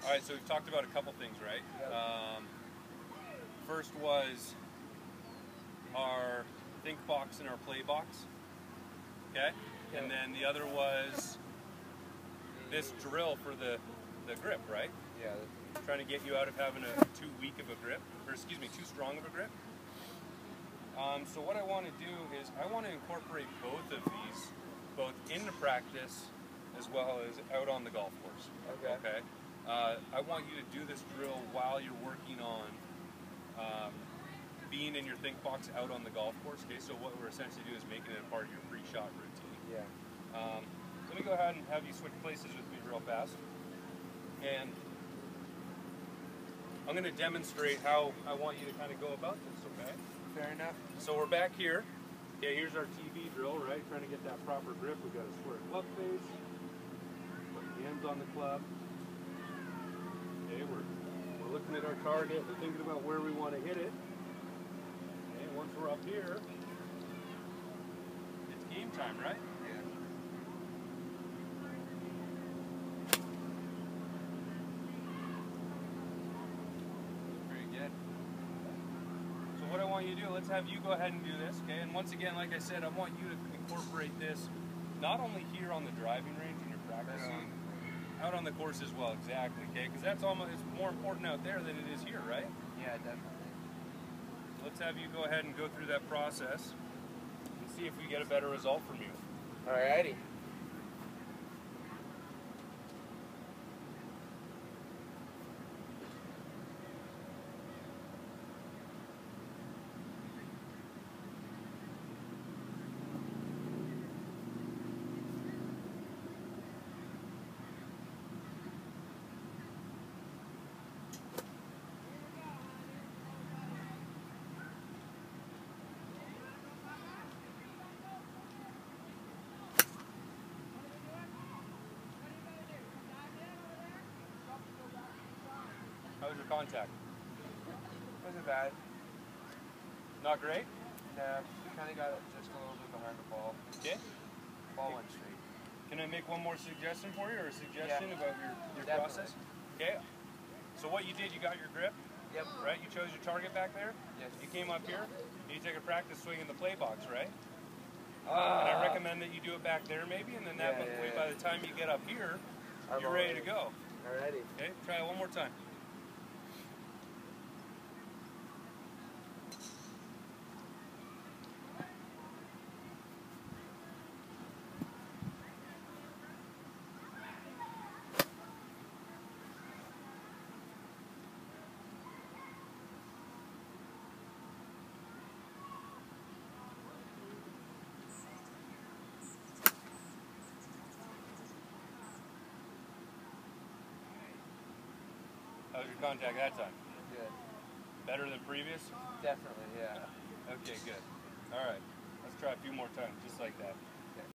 All right, so we've talked about a couple things, right? Yep. First was our think box and our play box, okay? Yep. And then the other was this drill for the grip, right? Yeah. Trying to get you out of having too weak of a grip, or excuse me, too strong of a grip. So what I want to do is I want to incorporate both of these, both into practice as well as out on the golf course. Okay. I want you to do this drill while you're working on being in your think box out on the golf course. Okay, so what we're essentially doing is making it a part of your pre-shot routine. Yeah. Let me go ahead and have you switch places with me real fast. And I'm going to demonstrate how I want you to kind of go about this, okay? Fair enough. So we're back here. Okay, here's our TV drill, right? Trying to get that proper grip. We've got a square glove face. Put the ends on the club. Okay, we're looking at our target. We're thinking about where we want to hit it. Okay, once we're up here, it's game time, right? Yeah. Very good. So what I want you to do, let's have you go ahead and do this, okay? And once again, like I said, I want you to incorporate this not only here on the driving range in your practicing, out on the course as well, exactly, okay? Because that's almost, it's more important out there than it is here, right? Yeah, definitely. Let's have you go ahead and go through that process and see if we get a better result from you. Alrighty. How was your contact? Wasn't bad. Not great? Nah, kind of got it just a little bit behind the ball. Okay. Ball went straight. Can I make one more suggestion for you, or a suggestion about your Definitely. process? Okay. So what you did, you got your grip, Yep. right? You chose your target back there. Yes. You came up here. You take a practice swing in the play box, right? And Ah. I recommend that you do it back there maybe, and then that way by the time you get up here, you're ready to go. Alrighty. Okay, try it one more time. How was your contact that time? Good. Better than previous? Definitely, yeah. Okay, good. All right, let's try a few more times, just like that.